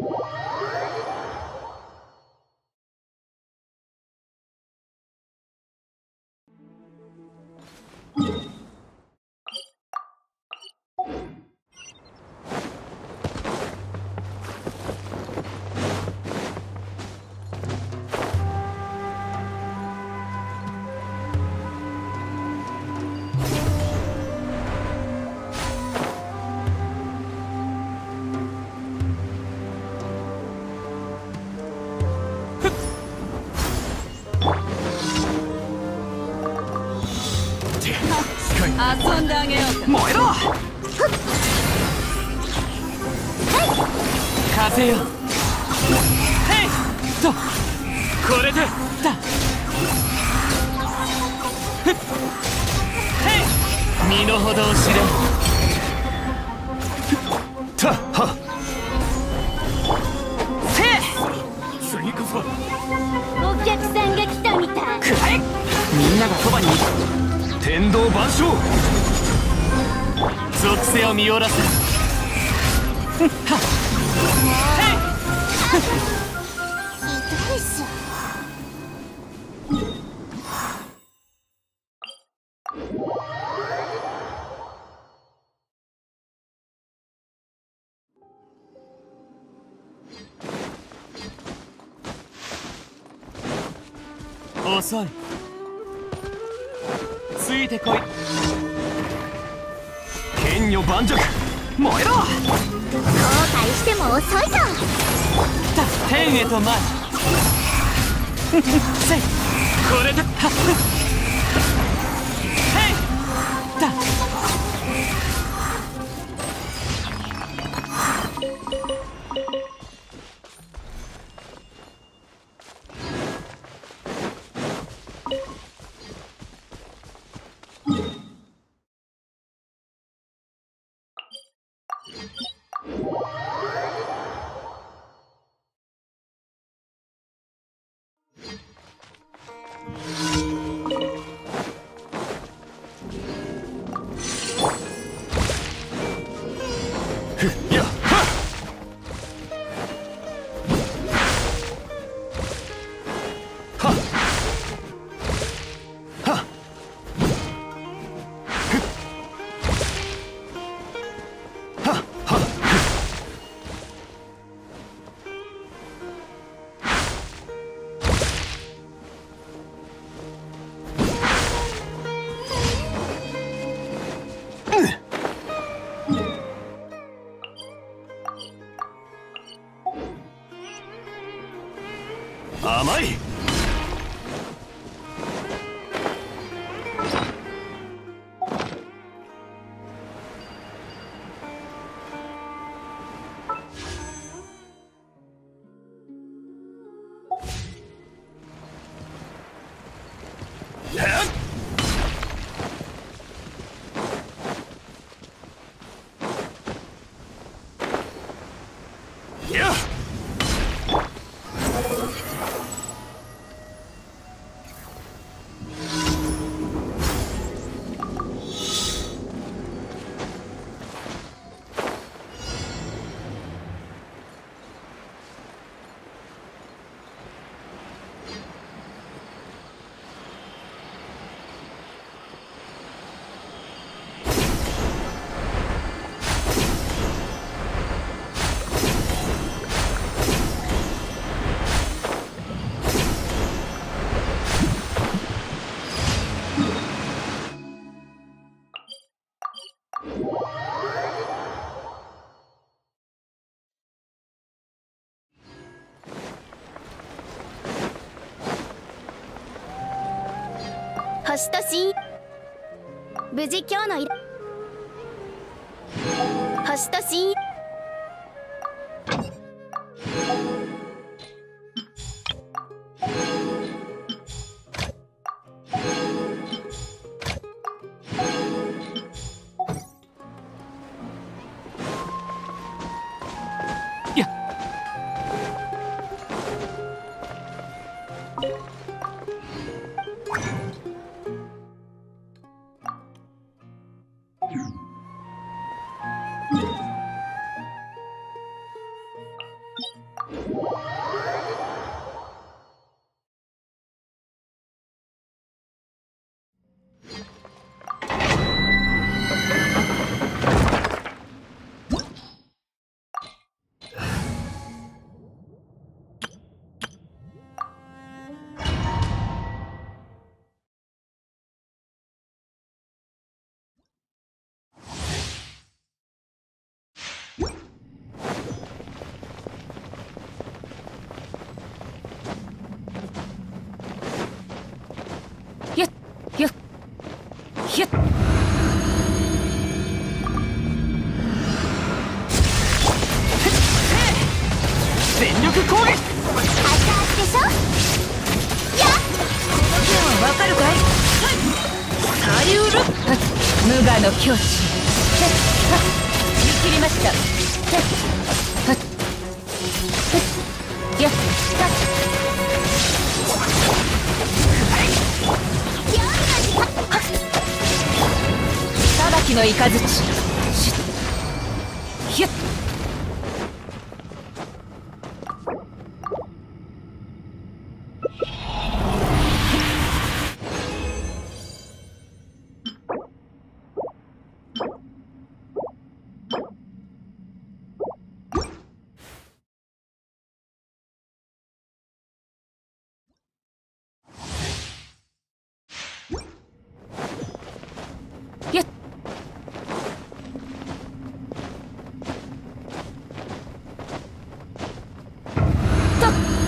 遊んであげようか。 燃えろ風よ。へいとこれでだ。へい身の程を知れ。たはせ次こそお客さんが来たみたい。 くらえ。みんながそばにいる。天道万象属性を見下ろす。はっ痛いっしょ。 遅い。ついてこい。剣女盤石燃えろ。 後悔しても遅いぞ。 天へと前せいこれではっへいだ。甘い。やっ星とし無事今日の星とし我の境地。見切りました。やっ裁きの雷。ひゅっやっと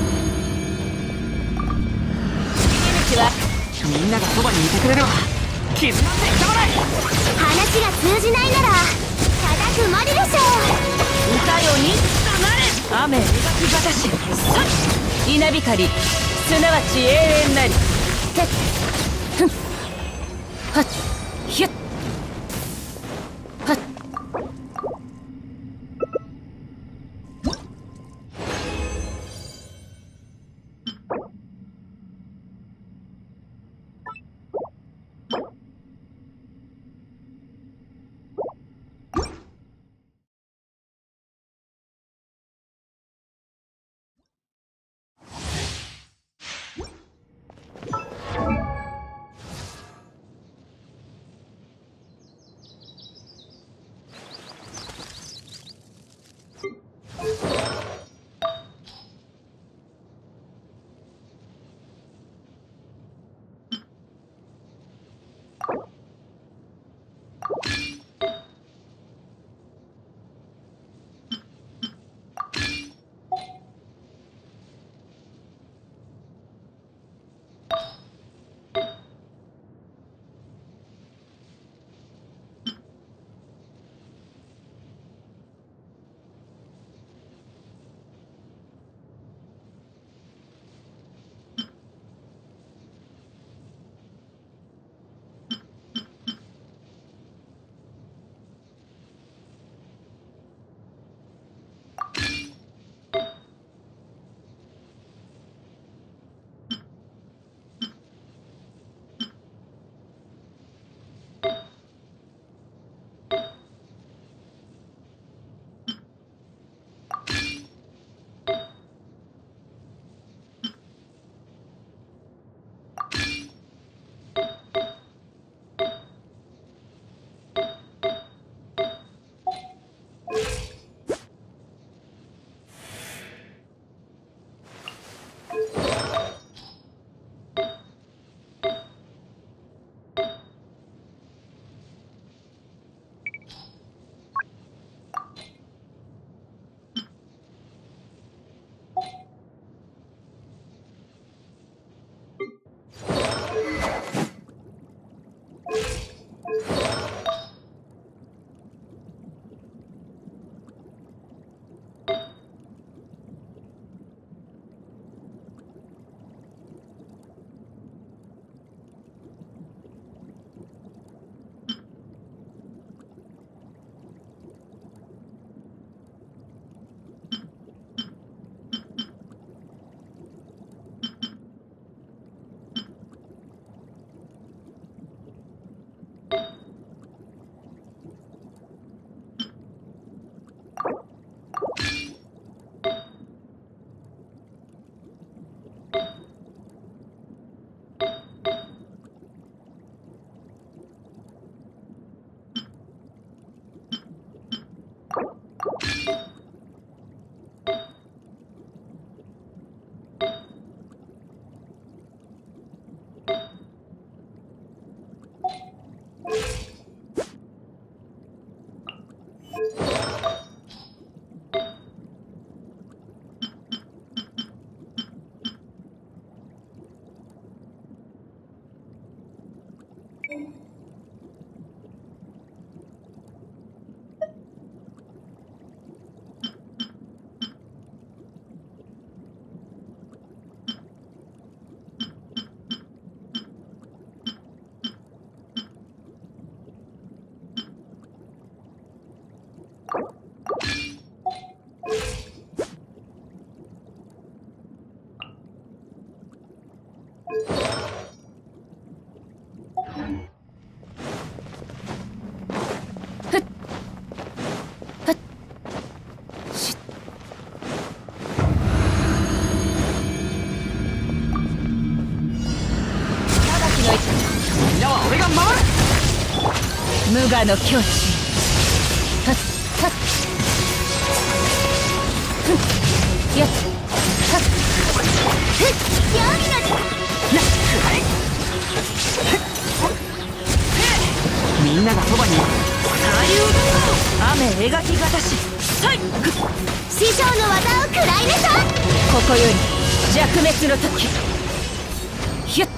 逃げ道はみんながそばにいてくれれば傷なんて痛まない。 話が通じないなら叩くまででしょう。 歌よに雨描きがたし稲光すなわち永遠なり。てっふんはっひゅっはっ皆は俺が守る。 無我の境地。はっはっふんやっはっふっ黄泉のやっくらえ。みんながそばに。 雨描きがたし。はい師匠の技を食らいなさい。 ここより弱滅の時。ひゅっ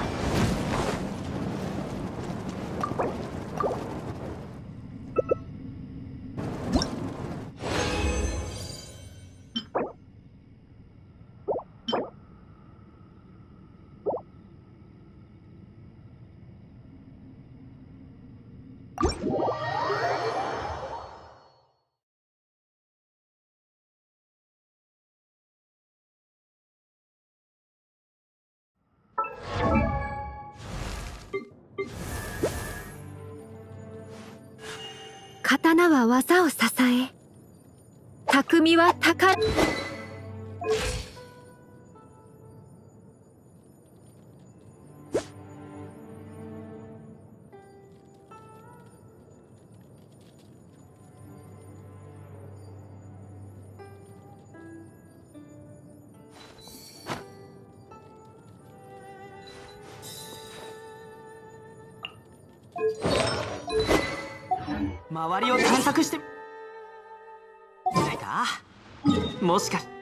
刀は技を支え、匠は宝。 周りを探索してみないか。もしか